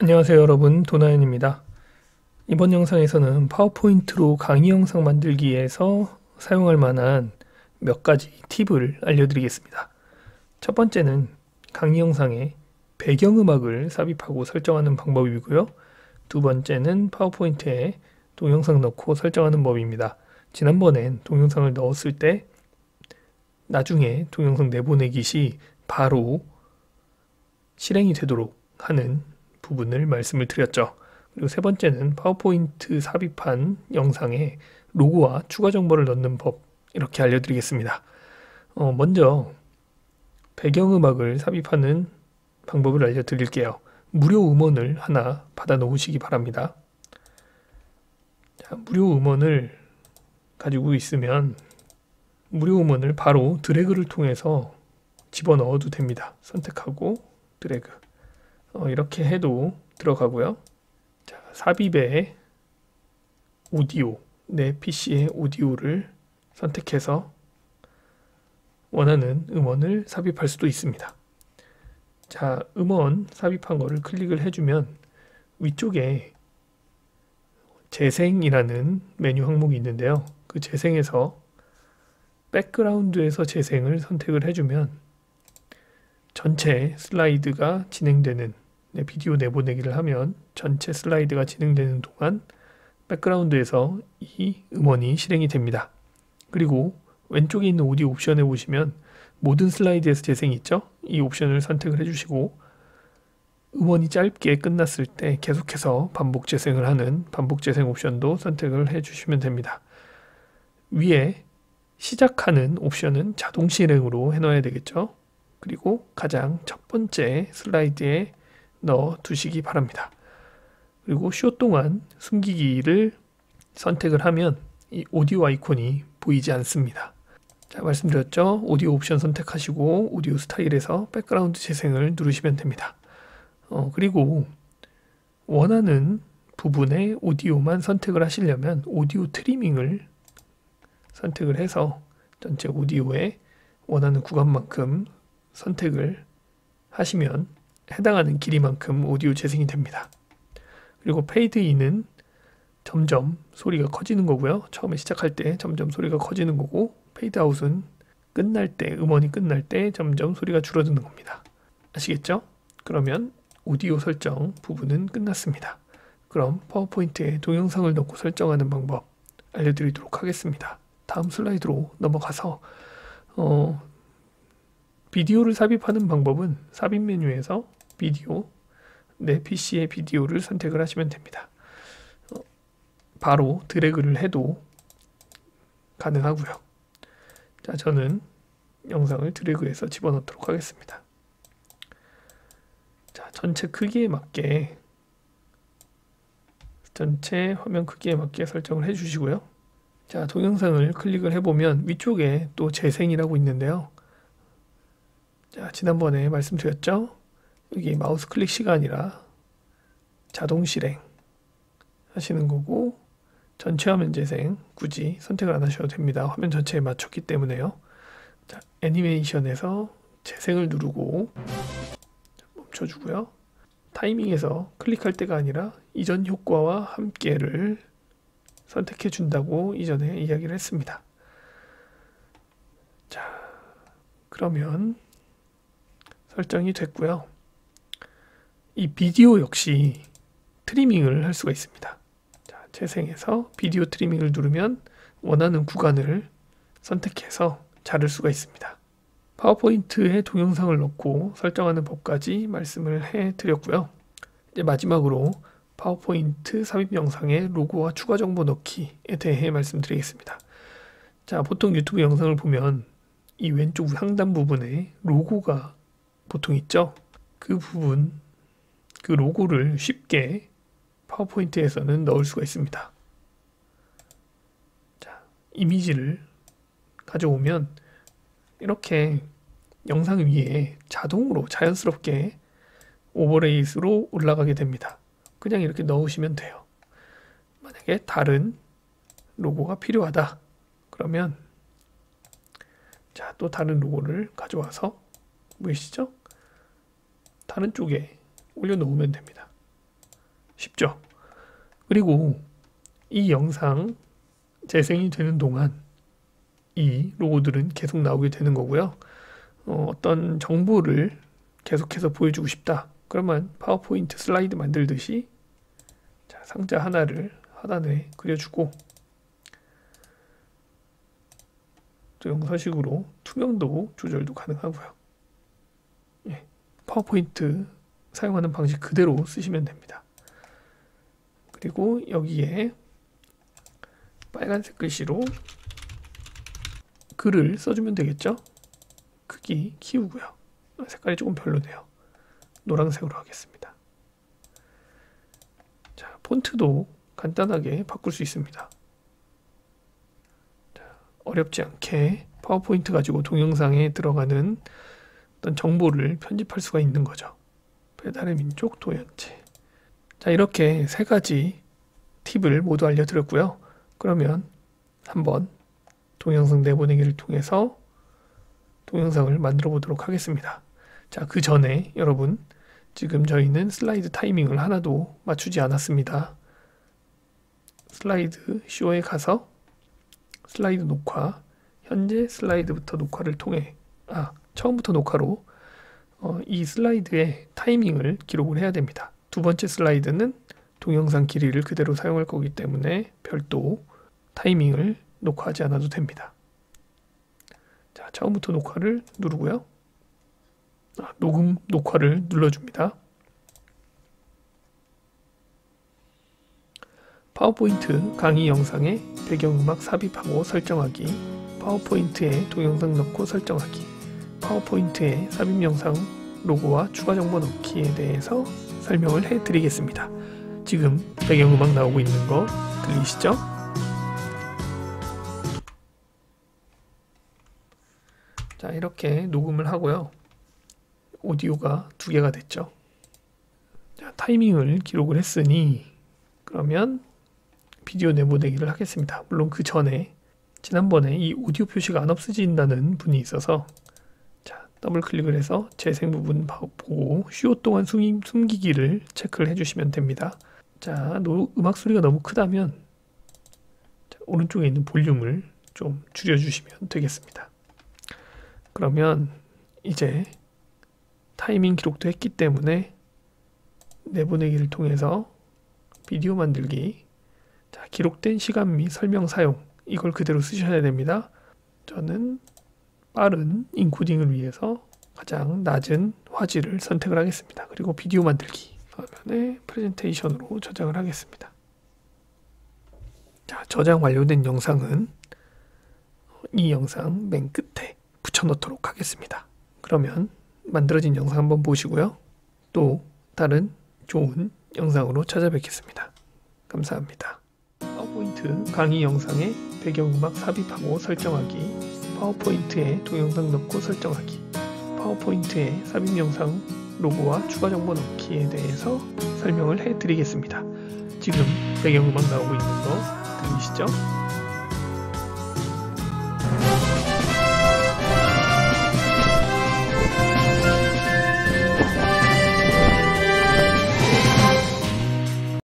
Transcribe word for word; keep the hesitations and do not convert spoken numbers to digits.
안녕하세요 여러분, 도나연입니다. 이번 영상에서는 파워포인트로 강의 영상 만들기에서 사용할 만한 몇 가지 팁을 알려드리겠습니다. 첫 번째는 강의 영상에 배경음악을 삽입하고 설정하는 방법이고요. 두 번째는 파워포인트에 동영상 넣고 설정하는 법입니다. 지난번엔 동영상을 넣었을 때 나중에 동영상 내보내기 시 바로 실행이 되도록 하는 부분을 말씀을 드렸죠. 그리고 세 번째는 파워포인트 삽입한 영상에 로고와 추가 정보를 넣는 법, 이렇게 알려드리겠습니다. 어, 먼저 배경음악을 삽입하는 방법을 알려드릴게요. 무료 음원을 하나 받아 놓으시기 바랍니다. 자, 무료 음원을 가지고 있으면 무료 음원을 바로 드래그를 통해서 집어넣어도 됩니다. 선택하고 드래그, 어, 이렇게 해도 들어가고요. 자, 삽입의 오디오, 내 피시의 오디오를 선택해서 원하는 음원을 삽입할 수도 있습니다. 자, 음원 삽입한 거를 클릭을 해주면 위쪽에 재생이라는 메뉴 항목이 있는데요. 그 재생에서 백그라운드에서 재생을 선택을 해주면 전체 슬라이드가 진행되는, 네, 비디오 내보내기를 하면 전체 슬라이드가 진행되는 동안 백그라운드에서 이 음원이 실행이 됩니다. 그리고 왼쪽에 있는 오디오 옵션에 보시면 모든 슬라이드에서 재생이 있죠? 이 옵션을 선택을 해주시고 음원이 짧게 끝났을 때 계속해서 반복 재생을 하는 반복 재생 옵션도 선택을 해주시면 됩니다. 위에 시작하는 옵션은 자동 실행으로 해놔야 되겠죠? 그리고 가장 첫 번째 슬라이드에 넣어 두시기 바랍니다. 그리고 쇼 동안 숨기기를 선택을 하면 이 오디오 아이콘이 보이지 않습니다. 자, 말씀드렸죠? 오디오 옵션 선택하시고 오디오 스타일에서 백그라운드 재생을 누르시면 됩니다. 어, 그리고 원하는 부분의 오디오만 선택을 하시려면 오디오 트리밍을 선택을 해서 전체 오디오에 원하는 구간만큼 선택을 하시면 해당하는 길이만큼 오디오 재생이 됩니다. 그리고 페이드인은 점점 소리가 커지는 거고요. 처음에 시작할 때 점점 소리가 커지는 거고, 페이드아웃은 끝날 때, 음원이 끝날 때 점점 소리가 줄어드는 겁니다. 아시겠죠? 그러면 오디오 설정 부분은 끝났습니다. 그럼 파워포인트에 동영상을 넣고 설정하는 방법 알려드리도록 하겠습니다. 다음 슬라이드로 넘어가서 어, 비디오를 삽입하는 방법은 삽입 메뉴에서 비디오, 내 피시의 비디오를 선택을 하시면 됩니다. 어, 바로 드래그를 해도 가능하고요. 자, 저는 영상을 드래그해서 집어넣도록 하겠습니다. 자, 전체 크기에 맞게 전체 화면 크기에 맞게 설정을 해주시고요. 자, 동영상을 클릭을 해보면 위쪽에 또 재생이라고 있는데요. 자, 지난번에 말씀드렸죠? 여기 마우스 클릭 시간이라 자동 실행 하시는 거고, 전체 화면 재생 굳이 선택을 안 하셔도 됩니다. 화면 전체에 맞췄기 때문에요. 자, 애니메이션에서 재생을 누르고 멈춰주고요. 타이밍에서 클릭할 때가 아니라 이전 효과와 함께를 선택해 준다고 이전에 이야기를 했습니다. 자, 그러면 설정이 됐고요. 이 비디오 역시 트리밍을 할 수가 있습니다. 자, 재생해서 비디오 트리밍을 누르면 원하는 구간을 선택해서 자를 수가 있습니다. 파워포인트에 동영상을 넣고 설정하는 법까지 말씀을 해드렸고요. 이제 마지막으로 파워포인트 삽입 영상에 로고와 추가 정보 넣기에 대해 말씀드리겠습니다. 자, 보통 유튜브 영상을 보면 이 왼쪽 상단 부분에 로고가 보통 있죠. 그 부분, 그 로고를 쉽게 파워포인트에서는 넣을 수가 있습니다. 자, 이미지를 가져오면 이렇게 영상 위에 자동으로 자연스럽게 오버레이스로 올라가게 됩니다. 그냥 이렇게 넣으시면 돼요. 만약에 다른 로고가 필요하다 그러면 자, 또 다른 로고를 가져와서 보이시죠? 다른 쪽에 올려놓으면 됩니다. 쉽죠? 그리고 이 영상 재생이 되는 동안 이 로고들은 계속 나오게 되는 거고요. 어, 어떤 정보를 계속해서 보여주고 싶다. 그러면 파워포인트 슬라이드 만들듯이 자, 상자 하나를 하단에 그려주고 또 영서식으로 투명도 조절도 가능하고요. 예, 파워포인트 사용하는 방식 그대로 쓰시면 됩니다. 그리고 여기에 빨간색 글씨로 글을 써주면 되겠죠? 크기 키우고요. 색깔이 조금 별로네요. 노란색으로 하겠습니다. 자, 폰트도 간단하게 바꿀 수 있습니다. 자, 어렵지 않게 파워포인트 가지고 동영상에 들어가는 어떤 정보를 편집할 수가 있는 거죠. 배달의 민족 도연체. 자, 이렇게 세 가지 팁을 모두 알려드렸고요. 그러면 한번 동영상 내보내기를 통해서 동영상을 만들어 보도록 하겠습니다. 자, 그 전에 여러분, 지금 저희는 슬라이드 타이밍을 하나도 맞추지 않았습니다. 슬라이드 쇼에 가서 슬라이드 녹화, 현재 슬라이드부터 녹화를 통해 아 처음부터 녹화로 어, 이 슬라이드의 타이밍을 기록을 해야 됩니다. 두 번째 슬라이드는 동영상 길이를 그대로 사용할 거기 때문에 별도 타이밍을 녹화하지 않아도 됩니다. 자, 처음부터 녹화를 누르고요. 아, 녹음 녹화를 눌러줍니다. 파워포인트 강의 영상에 배경음악 삽입하고 설정하기, 파워포인트에 동영상 넣고 설정하기, 파워포인트에 삽입 영상 로고와 추가 정보 넣기에 대해서 설명을 해드리겠습니다. 지금 배경음악 나오고 있는 거 들리시죠? 자, 이렇게 녹음을 하고요. 오디오가 두 개가 됐죠. 자, 타이밍을 기록을 했으니 그러면 비디오 내보내기를 하겠습니다. 물론 그 전에 지난번에 이 오디오 표시가 안 없어진다는 분이 있어서 자, 더블 클릭을 해서 재생 부분 보고 슈어 동안 숨기, 숨기기를 체크를 해주시면 됩니다. 자, 노, 음악 소리가 너무 크다면 자, 오른쪽에 있는 볼륨을 좀 줄여주시면 되겠습니다. 그러면 이제 타이밍 기록도 했기 때문에 내보내기를 통해서 비디오 만들기, 자, 기록된 시간 및 설명 사용, 이걸 그대로 쓰셔야 됩니다. 저는 빠른 인코딩을 위해서 가장 낮은 화질을 선택을 하겠습니다. 그리고 비디오 만들기 화면에 프레젠테이션으로 저장을 하겠습니다. 자, 저장 완료된 영상은 이 영상 맨 끝에 붙여넣도록 하겠습니다. 그러면 만들어진 영상 한번 보시고요. 또 다른 좋은 영상으로 찾아뵙겠습니다. 감사합니다. 파워포인트 강의 영상에 배경음악 삽입하고 설정하기, 파워포인트에 동영상 넣고 설정하기, 파워포인트에 삽입 영상 로고와 추가 정보 넣기에 대해서 설명을 해드리겠습니다. 지금 배경음악 나오고 있는 거 들리시죠?